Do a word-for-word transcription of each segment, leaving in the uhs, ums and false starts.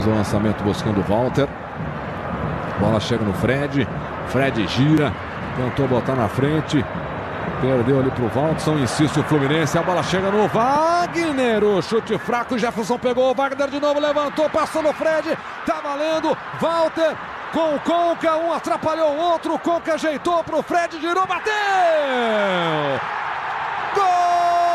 O lançamento buscando o Walter. Bola chega no Fred. Fred gira. Tentou botar na frente. Perdeu ali pro Walter. Insiste o Fluminense. A bola chega no Wagner. O chute fraco. Jefferson pegou. O Wagner de novo levantou. Passou no Fred. Tá valendo. Walter com o Conca. Um atrapalhou o outro. O Conca ajeitou pro Fred. Girou. Bateu. Gol!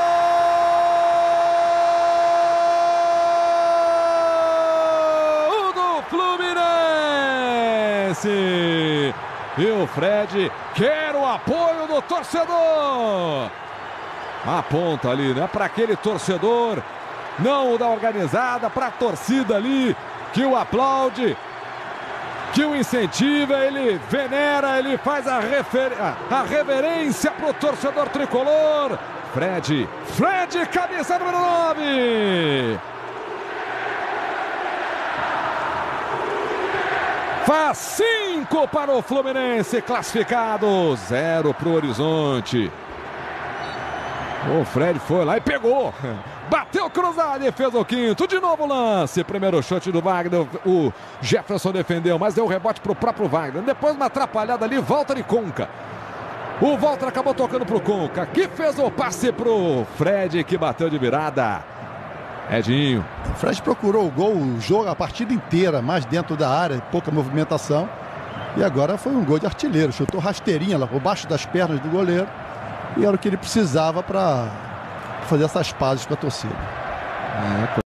Fluminense! E o Fred quer o apoio do torcedor. Aponta ali, né? Para aquele torcedor, não o da organizada, para a torcida ali, que o aplaude, que o incentiva, ele venera, ele faz a, refer... a reverência para o torcedor tricolor. Fred, Fred, camisa número nove. Faz cinco para o Fluminense, classificado, zero para o Horizonte. O Fred foi lá e pegou, bateu cruzado e fez o quinto, de novo lance, primeiro chute do Wagner, o Jefferson defendeu, mas deu rebote para o próprio Wagner, depois uma atrapalhada ali, Walter e Conca. O Walter acabou tocando para o Conca, que fez o passe para o Fred, que bateu de virada. Edinho. O Fred procurou o gol, o jogo, a partida inteira, mais dentro da área, pouca movimentação. E agora foi um gol de artilheiro. Chutou rasteirinha lá por baixo das pernas do goleiro. E era o que ele precisava para fazer essas pazes para a torcida. É,